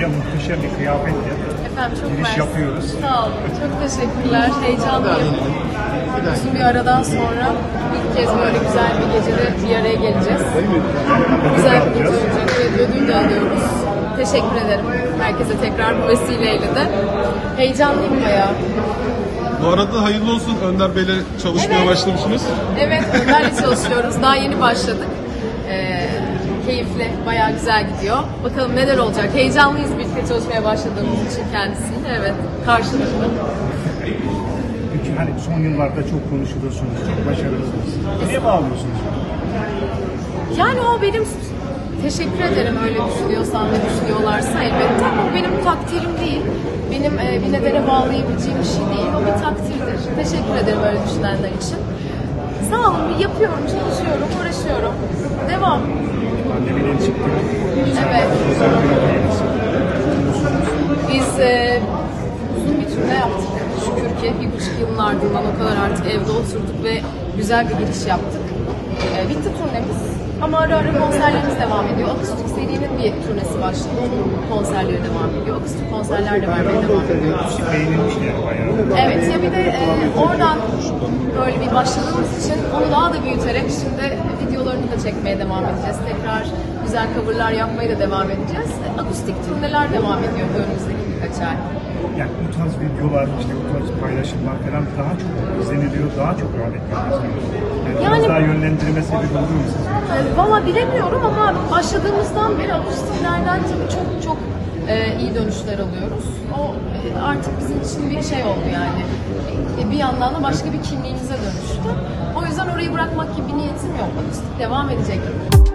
buraya muhteşem bir kıyafetle Efendim çok giriş mersi. yapıyoruz. Sağ olun. Çok teşekkürler. Heyecanlıyım. Uzun bir aradan sonra ilk kez böyle güzel bir gecede bir araya geleceğiz. Güzel bir gece olacak. Evet, ödül de alıyoruz. Teşekkür ederim. Herkese tekrar bu vesileyle de. Heyecanlıyım bayağı. Bu arada hayırlı olsun, Önder Bey'le çalışmaya Evet. başlamışsınız. Evet, Önder'le çalışıyoruz. Daha yeni başladık. Keyifli, bayağı güzel gidiyor. Bakalım neler olacak. Heyecanlıyız birlikte çalışmaya başladığımız için kendisiyle. Evet, karşılıklı. Peki hani son yıllarda çok konuşuluyorsunuz, çok başarılısınız. Neye bağlıyorsunuz? Yani o benim, teşekkür ederim öyle düşünüyorsan ve düşünüyorlarsa elbette, ama benim takdirim değil. Benim bir nedene bağlayabileceğim bir şey değil. O bir takdirdir. Teşekkür ederim öyle düşünenler için. Sağ olun, yapıyorum, çalışıyorum, uğraşıyorum. Devam. Pandemiden çıktık. Evet. Biz uzun bir turne yaptık. Şükür ki 1,5 yılın ardından o kadar artık evde oturduk ve güzel bir giriş yaptık. Bitti turnemiz ama ara ara konserlerimiz devam ediyor. Akustik serinin bir turnesi başladı. Onun konserleri devam ediyor. Akustik konserler de vermeye devam ediyoruz. Beğenilmiş yani bayağı. Evet, ya bir de oradan böyle bir başladığımız için onu daha da büyüterek şimdi videolarını da çekmeye devam edeceğiz. Tekrar güzel coverlar yapmaya da devam edeceğiz. Akustik turneler devam ediyor önümüzdeki birkaç ay. Yani bu tarz videolar, işte bu tarz paylaşımlar falan daha çok izleniliyor, daha çok rağbet görüyor. Yani biraz daha yönlendirme sebebi olur mu sizce? Valla bilemiyorum ama başladığımızdan beri akustiklerden tabii çok iyi dönüşler alıyoruz. O artık bizim için bir şey oldu yani. Bir yandan da başka bir kimliğimize dönüştü. O yüzden orayı bırakmak gibi bir niyetim yok. Akustik devam edecek.